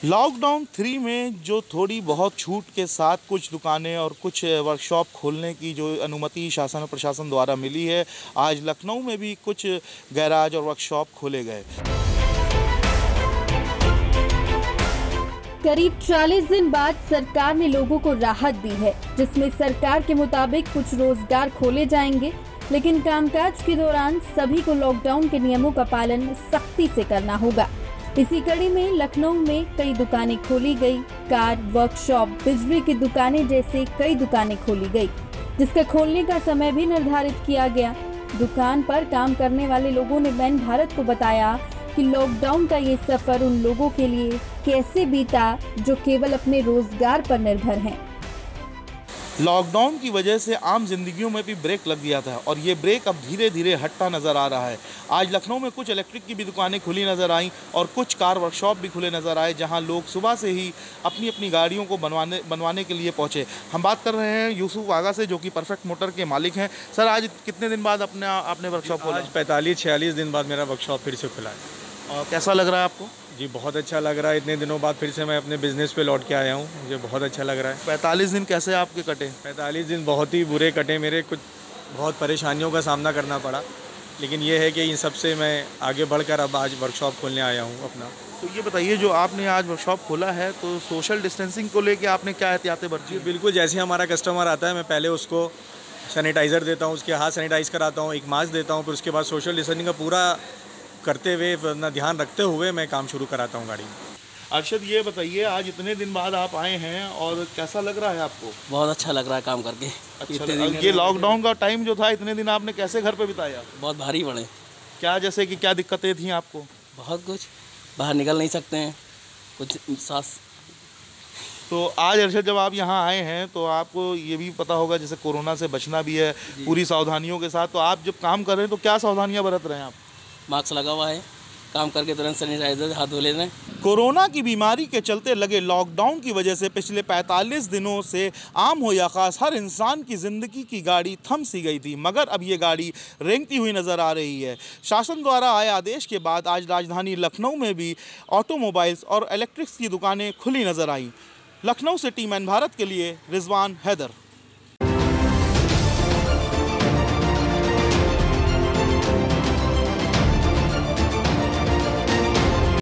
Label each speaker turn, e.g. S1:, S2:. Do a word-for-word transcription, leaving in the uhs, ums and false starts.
S1: Lockdown three में जो थोड़ी बहुत छूट के साथ कुछ दुकानें और कुछ वर्कशॉप खोलने की जो अनुमति शासन और प्रशासन द्वारा मिली है, आज लखनऊ में भी कुछ गैराज और वर्कशॉप खोले गए।
S2: करीब चालीस दिन बाद सरकार ने लोगों को राहत दी है, जिसमें सरकार के मुताबिक कुछ रोजगार खोले जाएंगे, लेकिन कामकाज के दौरान सभी को लॉकडाउन के नियमों का पालन सख्ती से करना होगा। इसी कड़ी में लखनऊ में कई दुकानें खोली गई। कार, वर्कशॉप, बिजली की दुकानें जैसे कई दुकानें खोली गई, जिसका खोलने का समय भी निर्धारित किया गया। दुकान पर काम करने वाले लोगों ने बैन भारत को बताया कि लॉकडाउन का ये सफर उन लोगों के लिए कैसे बीता जो केवल अपने रोजगार पर निर्भर हैं।
S1: लॉकडाउन की वजह से आम जिंदगियों में भी ब्रेक लग गया था और ये ब्रेक अब धीरे धीरे हटता नज़र आ रहा है। आज लखनऊ में कुछ इलेक्ट्रिक की भी दुकानें खुली नज़र आईं और कुछ कार वर्कशॉप भी खुले नज़र आए, जहां लोग सुबह से ही अपनी अपनी गाड़ियों को बनवाने बनवाने के लिए पहुंचे। हम बात कर रहे हैं यूसुफ आगा से, जो कि परफेक्ट मोटर के मालिक हैं। सर, आज कितने दिन बाद अपने आपने वर्कशॉप खोला?
S3: आज पैंतालीस छियालीस दिन बाद मेरा वर्कशॉप फिर से खुला है।
S1: और कैसा लग रहा है आपको?
S3: जी बहुत अच्छा लग रहा है। इतने दिनों बाद फिर से मैं अपने बिज़नेस पे लौट के आया हूँ, मुझे बहुत अच्छा लग रहा है।
S1: पैंतालीस दिन कैसे आपके कटे?
S3: पैंतालीस दिन बहुत ही बुरे कटे मेरे, कुछ बहुत परेशानियों का सामना करना पड़ा, लेकिन ये है कि इन सब से मैं आगे बढ़कर अब आज वर्कशॉप खोलने आया हूँ अपना।
S1: तो ये बताइए, जो आपने आज वर्कशॉप खोला है, तो सोशल डिस्टेंसिंग को लेके आपने क्या एहतियातें बरती?
S3: बिल्कुल, जैसे हमारा कस्टमर आता है मैं पहले उसको सैनिटाइज़र देता हूँ, उसके हाथ सैनिटाइज़ कराता हूँ, एक मास्क देता हूँ, फिर उसके बाद सोशल डिस्टेंसिंग का पूरा करते हुए अपना ध्यान रखते हुए मैं काम शुरू कराता हूँ गाड़ी में।
S1: अरशद, ये बताइए, आज इतने दिन बाद आप आए हैं और कैसा लग रहा है आपको?
S4: बहुत अच्छा लग रहा है काम करके।
S1: अच्छा, दिन ये लॉकडाउन का टाइम जो था, इतने दिन आपने कैसे घर पे बिताया?
S4: बहुत भारी पड़े।
S1: क्या, जैसे कि क्या दिक्कतें थी आपको?
S4: बहुत कुछ, बाहर निकल नहीं सकते हैं, कुछ सांस।
S1: तो आज अरशद, जब आप यहाँ आए हैं तो आपको ये भी पता होगा जैसे कोरोना से बचना भी है पूरी सावधानियों के साथ, तो आप जब काम कर रहे हैं तो क्या सावधानियाँ बरत रहे हैं आप?
S4: मास्क लगा हुआ है, काम करके तुरंत सैनिटाइजर से हाथ धो लेते हैं।
S1: कोरोना की बीमारी के चलते लगे लॉकडाउन की वजह से पिछले पैंतालीस दिनों से आम हो या ख़ास हर इंसान की ज़िंदगी की गाड़ी थम सी गई थी, मगर अब ये गाड़ी रेंगती हुई नज़र आ रही है। शासन द्वारा आए आदेश के बाद आज राजधानी लखनऊ में भी ऑटोमोबाइल्स और इलेक्ट्रिक्स की दुकानें खुली नज़र आईं। लखनऊ से टीम एन भारत के लिए रिजवान हैदर।